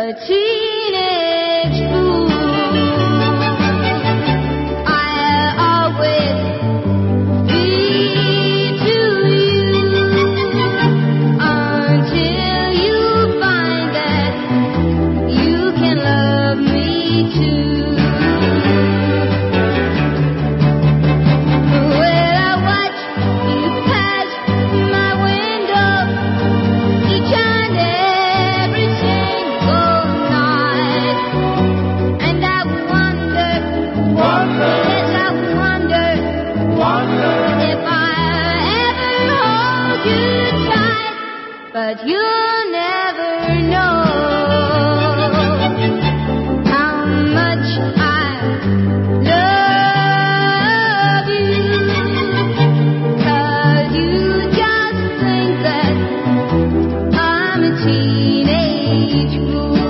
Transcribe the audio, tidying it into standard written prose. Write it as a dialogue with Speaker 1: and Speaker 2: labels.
Speaker 1: a teenage fool. I'll always be to you until you find that you can love me too. Well, I watch you pass my window each and every single night, and I wonder, yes, I wonder if I ever hold you tight, but you'll never know how much I love you, 'cause you just think that I'm a teenage fool.